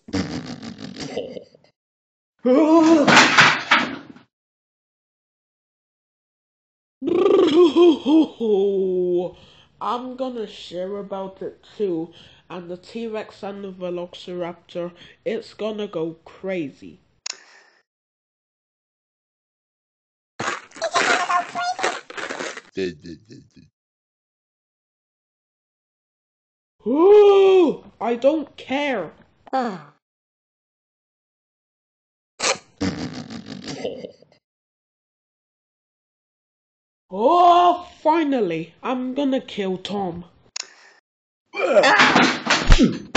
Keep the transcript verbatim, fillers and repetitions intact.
I'm gonna share about it too, and the T-Rex and the velociraptor, it's gonna go crazy. Ooh, I don't care. Oh, finally, I'm gonna kill Tom.